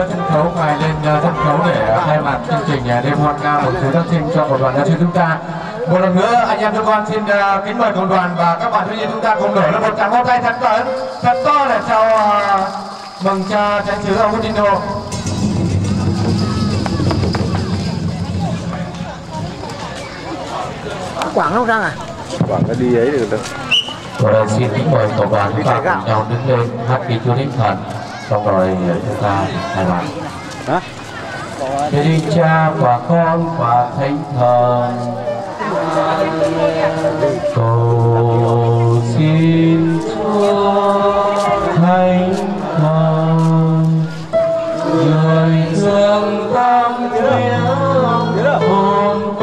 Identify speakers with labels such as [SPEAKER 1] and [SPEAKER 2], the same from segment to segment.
[SPEAKER 1] đưa sân khấu ngài lên sân khấu để thay mặt chương trình đêm hoan ca một số Giáng sinh cho một đoàn giáo sư chúng ta. Một lần nữa anh em chúng con xin kính mời cộng đoàn và các bạn thiếu nhi chúng ta cùng nổi lên một tràng pháo tay thật lớn, thật to để chào mừng cha Thánh sứ Augustino.
[SPEAKER 2] Quảng không Giang à?
[SPEAKER 3] Quảng nó đi ấy được đâu.
[SPEAKER 1] Rồi xin kính mời cộng đoàn chúng ta cùng nhau đứng lên hát kỳ chúa Thánh Thần, xong rồi chúng ta thay mặt. Thiên Cha và Con và Thánh Thần, cầu xin Chúa Thánh Thần người thương tâm huyết hồn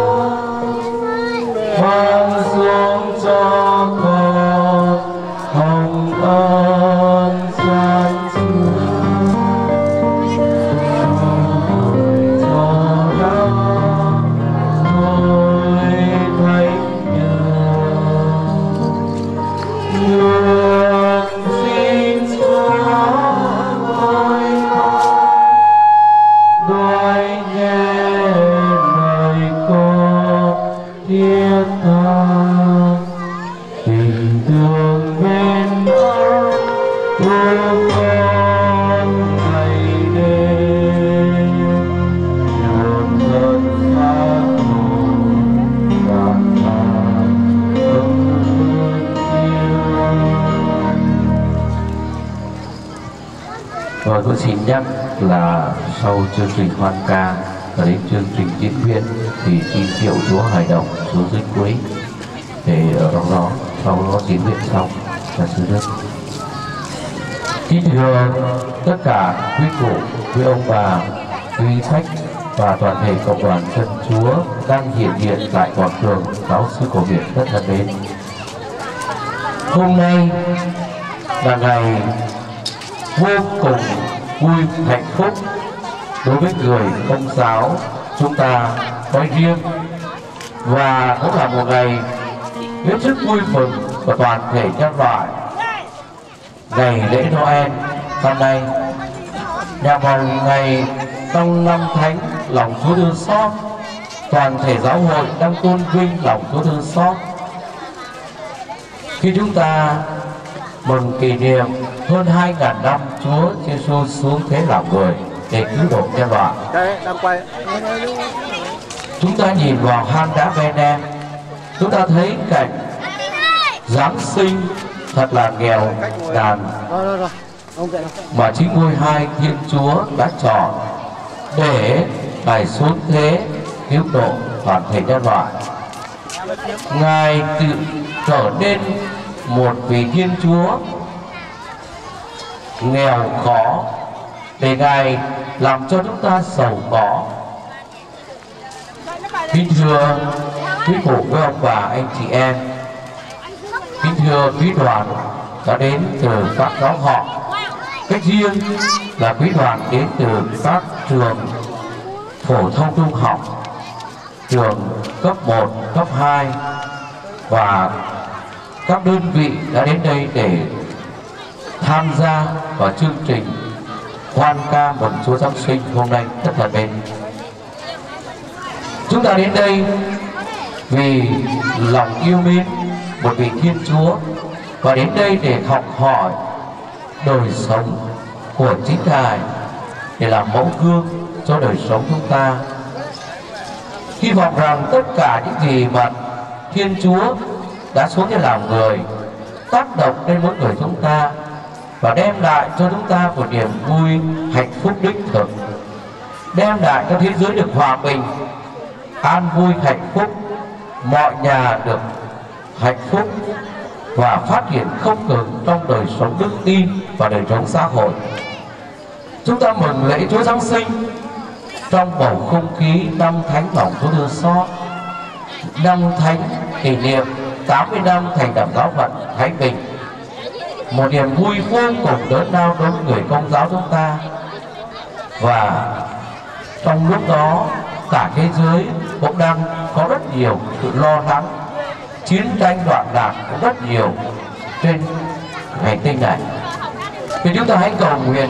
[SPEAKER 1] ban xuống cho con hồng ân chan chứa cho đó ngôi thánh nhường xin Chúa ôi đôi nghe lời con thiết tha tình thương bên ơn thương con ngày đêm nhường thân phát hồn cảm ơn yêu. Rồi tôi xin nhắc là sau chương trình hoan ca và đến chương trình diễn viên thì xin triệu Chúa hài đồng xuống dưới cuối để ở trong đó sau đó diễn viên xong là sư đức. Kính thưa tất cả quý cụ, quý ông bà, quý khách và toàn thể cộng đoàn dân Chúa đang hiện diện tại quảng trường giáo xứ cổ Việt rất thân mến. Hôm nay là ngày vô cùng vui hạnh phúc đối với người Công giáo chúng ta nói riêng, và cũng là một ngày hết sức vui mừng của toàn thể nhân loại. Ngày lễ Noel năm nay nhằm vào ngày trong năm thánh lòng Chúa thương xót, toàn thể giáo hội đang tôn vinh lòng Chúa thương xót khi chúng ta mừng kỷ niệm hơn 2.000 năm Chúa Giêsu xuống thế làm người để cứu độ nhân loại. Chúng ta nhìn vào hang đá Bethlehem, chúng ta thấy cảnh Giáng sinh thật là nghèo nàn mà chính ngôi hai Thiên Chúa đã chọn để Ngài xuống thế cứu độ toàn thể nhân loại. Ngài tự trở nên một vị Thiên Chúa nghèo khó để Ngài làm cho chúng ta giàu có. Kính thưa quý cụ, quý ông bà, anh chị em, kính thưa quý đoàn đã đến từ các giáo họ, cách riêng là quý đoàn đến từ các trường phổ thông trung học, trường cấp 1, cấp 2 và các đơn vị đã đến đây để tham gia vào chương trình hoan ca mừng Chúa Giáng sinh hôm nay rất là mến. Chúng ta đến đây vì lòng yêu mến một vị Thiên Chúa và đến đây để học hỏi đời sống của chính Ngài để làm mẫu gương cho đời sống chúng ta. Hy vọng rằng tất cả những gì mà Thiên Chúa đã xuống để làm người tác động đến mỗi người chúng ta và đem lại cho chúng ta một niềm vui hạnh phúc đích thực, đem lại cho thế giới được hòa bình, an vui, hạnh phúc, mọi nhà được hạnh phúc và phát triển không ngừng trong đời sống đức tin và đời sống xã hội. Chúng ta mừng lễ Chúa Giáng sinh trong bầu không khí năm thánh lòng Chúa thương xót, năm thánh kỷ niệm 80 năm thành lập giáo phận Thái Bình, một niềm vui vô cùng lớn lao đối với người Công giáo chúng ta. Và trong lúc đó cả thế giới cũng đang có rất nhiều sự lo lắng, chiến tranh loạn lạc cũng rất nhiều trên hành tinh này. Thì chúng ta hãy cầu nguyện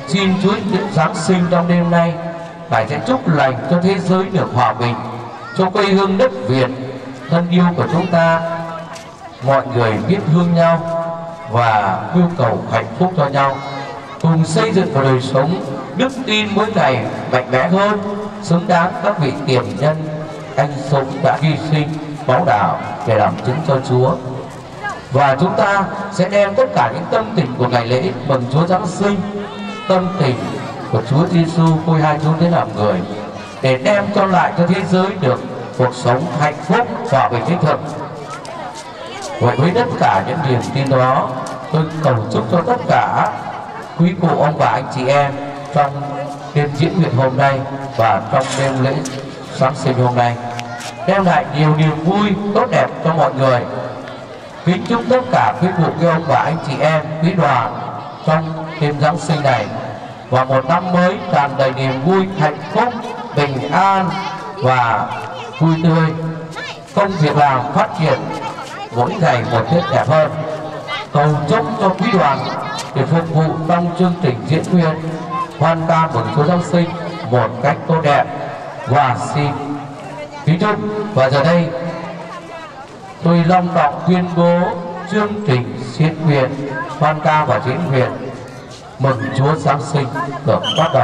[SPEAKER 1] xin Chúa Giáng sinh trong đêm nay Ngài sẽ chúc lành cho thế giới được hòa bình, cho quê hương đất Việt thân yêu của chúng ta, mọi người biết thương nhau và mưu cầu hạnh phúc cho nhau, cùng xây dựng một đời sống đức tin mỗi ngày mạnh mẽ hơn, xứng đáng các vị tiền nhân anh sống đã hy sinh máu đào để làm chứng cho Chúa. Và chúng ta sẽ đem tất cả những tâm tình của ngày lễ mừng Chúa Giáng sinh, tâm tình của Chúa Giêsu phôi hai Chúa đến làm người, để đem cho lại cho thế giới được cuộc sống hạnh phúc và bình thiết thực. Vậy với tất cả những niềm tin đó, tôi cầu chúc cho tất cả quý cụ ông bà anh chị em trong đêm diễn nguyện hôm nay và trong đêm lễ Giáng sinh hôm nay đem lại nhiều niềm vui tốt đẹp cho mọi người. Kính chúc tất cả quý cụ quý ông bà anh chị em quý đoàn trong đêm Giáng sinh này và một năm mới tràn đầy niềm vui, hạnh phúc, bình an và vui tươi, công việc làm phát triển mỗi ngày một thiết đẹp hơn. Cầu chúc cho quý đoàn để phục vụ trong chương trình diễn nguyện hoan ca mừng Chúa Giáng sinh một cách tốt đẹp. Và xin kính chúc. Và giờ đây tôi long trọng tuyên bố chương trình diễn nguyện hoan ca và diễn nguyện mừng Chúa Giáng sinh được bắt đầu.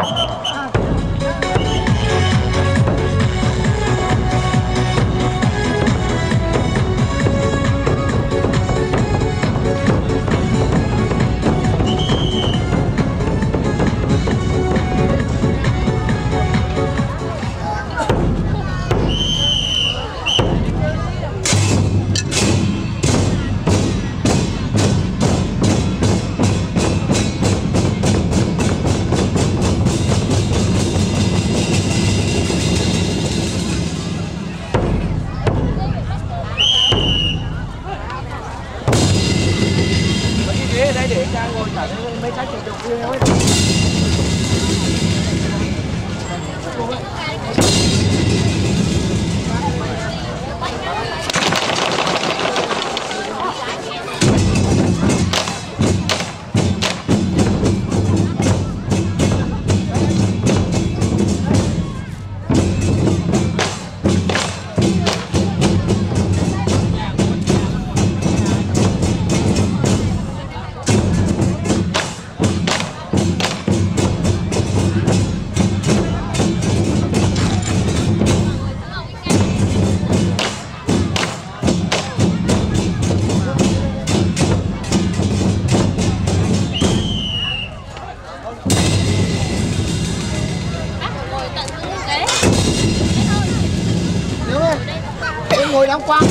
[SPEAKER 2] Ngồi đóng quang.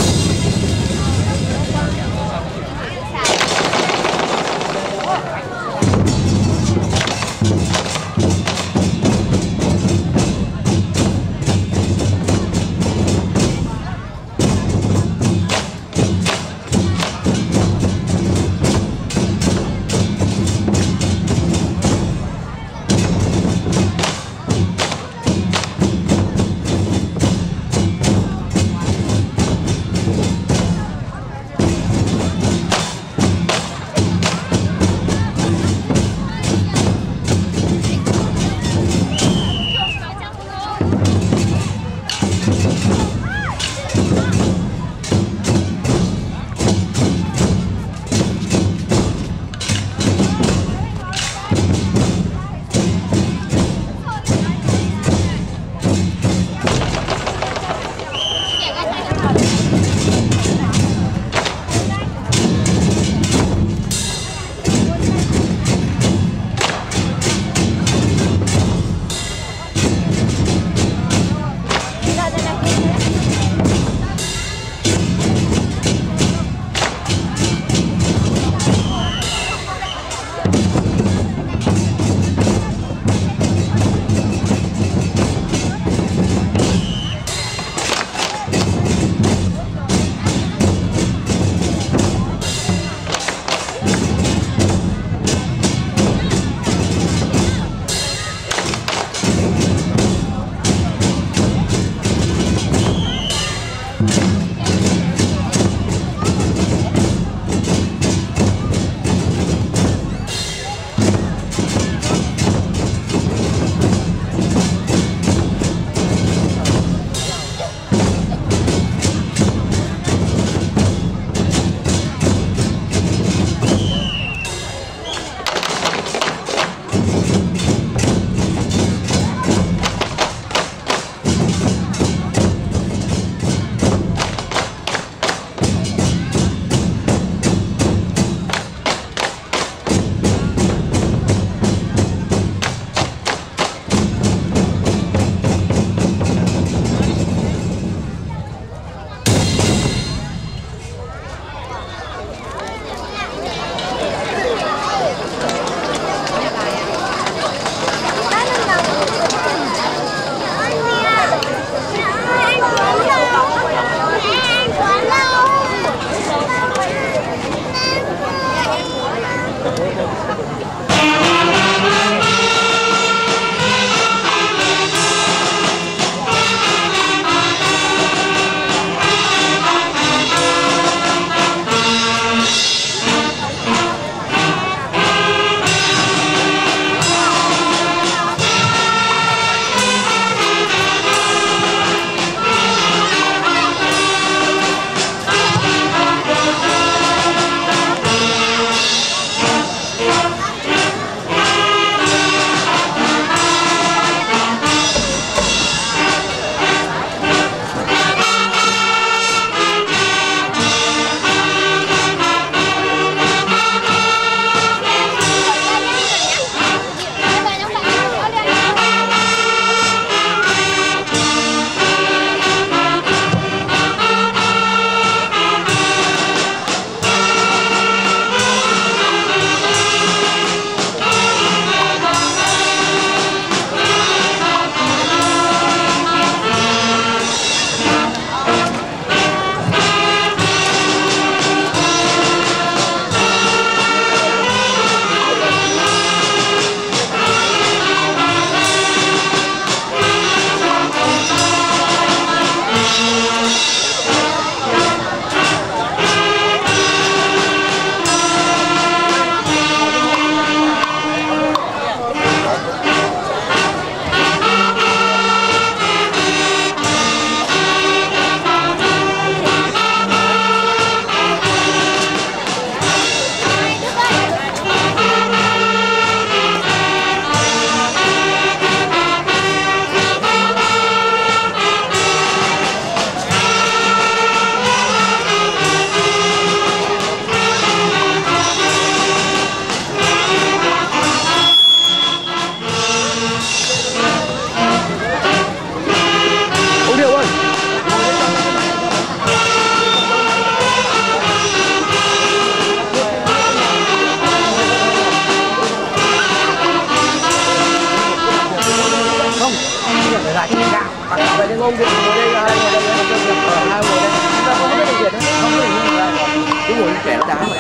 [SPEAKER 2] ngồi đây hai ngồi đây hai ngồi đây chúng ta không có điều kiện đấy, không có điều kiện ra cứ ngồi trẻ nó đá mà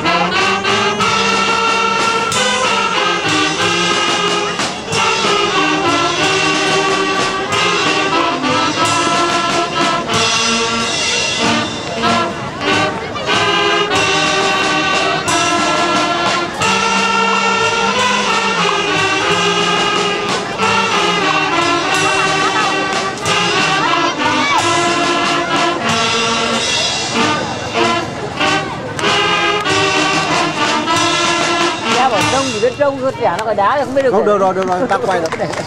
[SPEAKER 2] trông thì biết trông thôi, trẻ nó phải đá thì không biết được. Không được rồi, ta quay rồi cái này.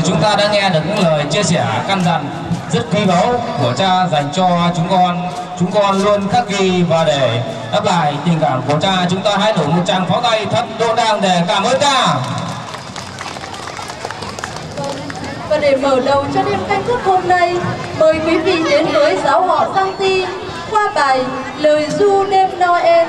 [SPEAKER 4] chúng ta đã nghe được những lời chia sẻ căn dặn rất quý báu của cha dành cho chúng con luôn khắc ghi, và để đáp lại tình cảm của cha, chúng ta hãy đổ một tràng pháo tay thật rộn ràng để cảm ơn cha.
[SPEAKER 5] Và để mở đầu cho đêm canh thức hôm nay, mời quý vị đến với giáo họ Giang Ti qua bài Lời ru đêm Noel.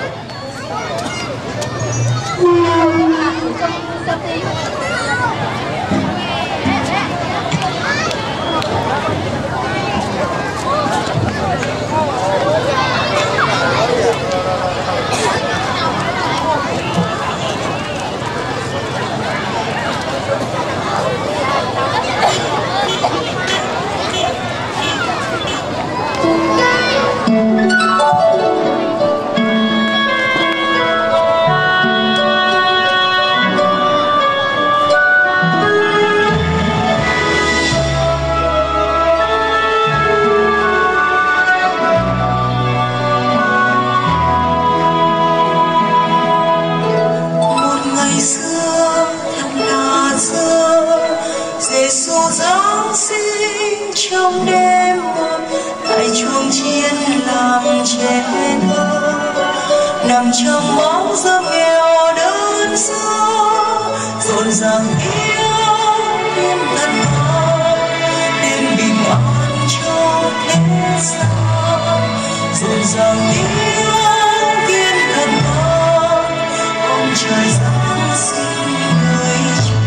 [SPEAKER 6] Trong đêm lại chuông chiên làm trẻ thơ nằm trong bóng giấc nghèo đơn sơ, rộn ràng tiếng đêm tân hoa đêm bình an cho thế gian, rộn ràng tiếng tiên thần hoa ông trời giáng sinh nơi trần.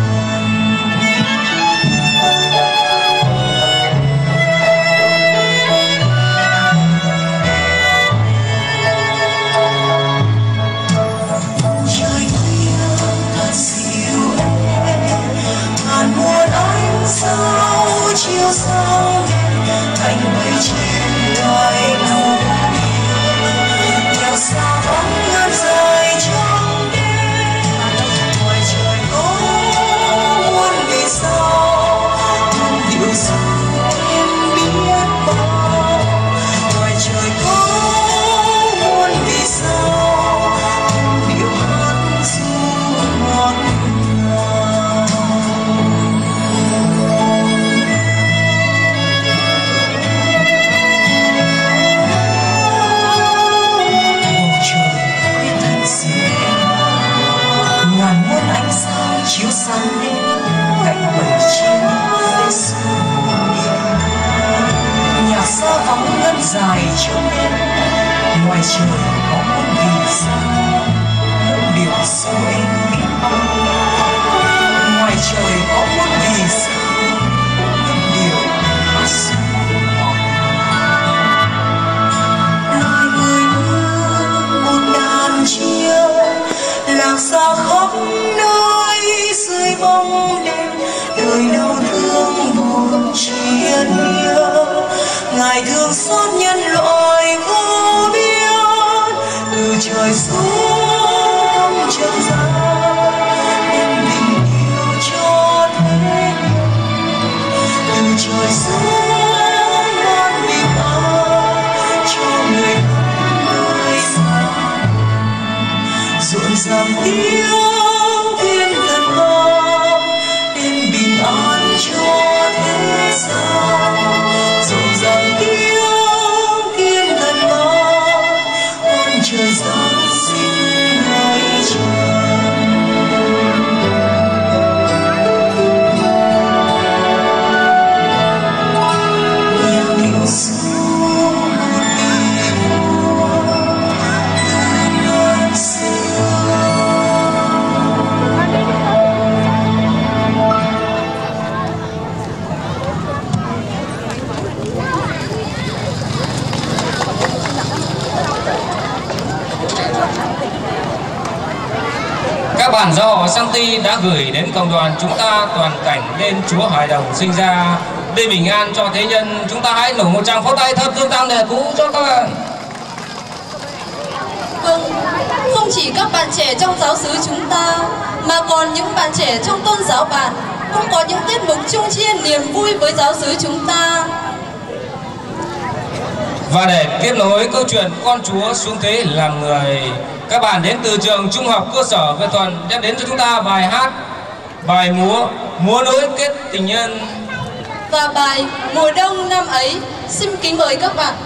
[SPEAKER 6] Sao chiều sáng thành bầy chim loài nâu nhạc sao vắng ngân dài trong đêm, ngoài trời có muôn vì sao điều gì em biết bao, ngoài trời có muôn vì sao điệu hát ru ngọt ngào. Chiếu sáng đêm cạnh bầy chim Giêsu hiền, nhạc sao vắng ngân dài trong đêm, ngoài trời có muôn vì sao điều sao em biết bao, ngoài trời có muôn vì sao điều hát ru ngọt ngào. Loài người như một đàn chiêng lạc xa khắp nơi dưới bóng đêm, đời đau thương buồn chia lia, ngài thương xót nhân loại vô biên, từ trời xuống trần gian đem tình yêu cho thế nhân, từ trời xuống ban bình an cho người thân nơi xa, rộn ràng tiếng tiên thần hoa đêm bình an cho thế gian, rộn ràng tiếng tiên thần hoa con trời giáng sinh nơi trần. Nhạc điệu ru vì vua từ ngàn xưa.
[SPEAKER 4] Các bản giáo họ Giang Ti đã gửi đến cộng đoàn chúng ta toàn cảnh đêm Chúa Hài Đồng sinh ra, đêm bình an cho thế nhân. Chúng ta hãy nổ một tràng pháo tay thật rộn ràng để cứu cho các bạn.
[SPEAKER 5] Vâng, không chỉ các bạn trẻ trong giáo xứ chúng ta, mà còn những bạn trẻ trong tôn giáo bạn cũng có những tiết mục chung chia niềm vui với giáo xứ chúng ta.
[SPEAKER 4] Và để tiếp nối câu chuyện con Chúa xuống thế làm người, các bạn đến từ trường Trung học cơ sở Việt Thuận đem đến cho chúng ta bài hát bài múa nối kết tình nhân
[SPEAKER 5] và bài Mùa Đông Năm Ấy. Xin kính mời các bạn.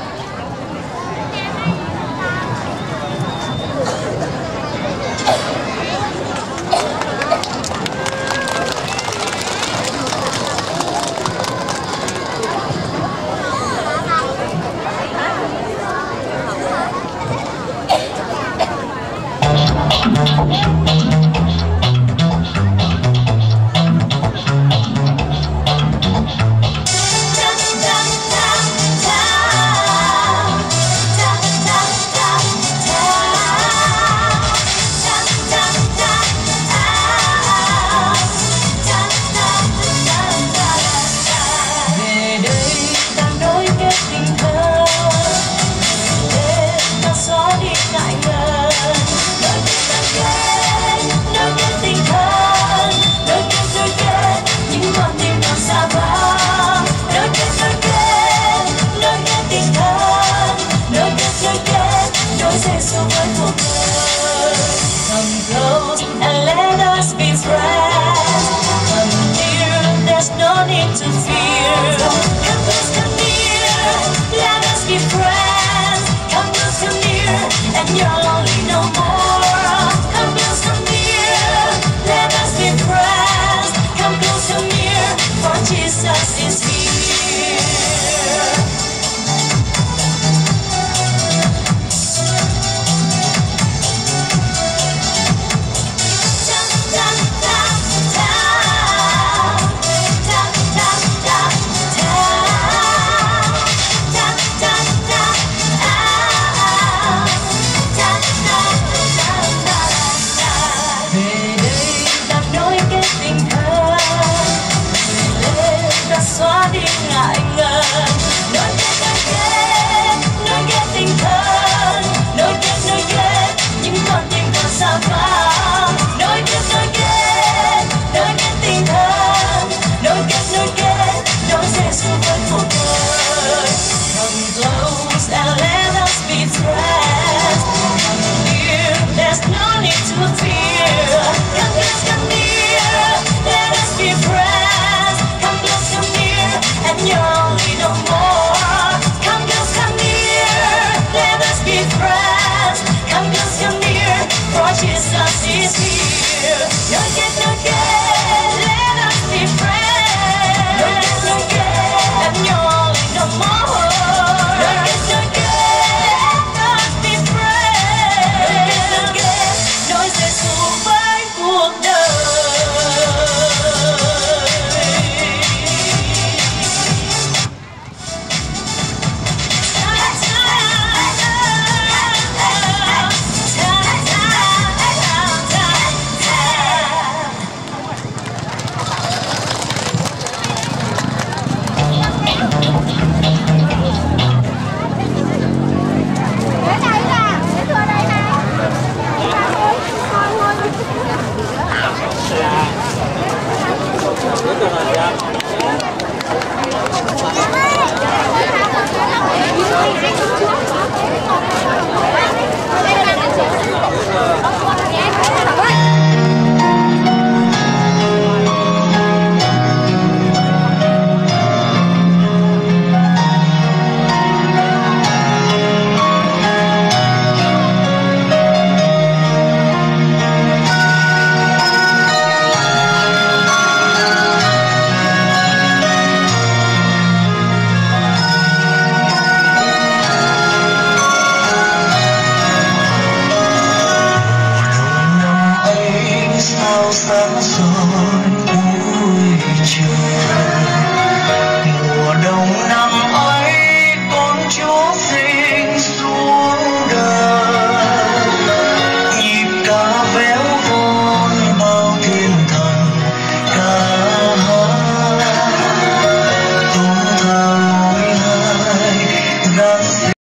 [SPEAKER 6] Sao sáng sớm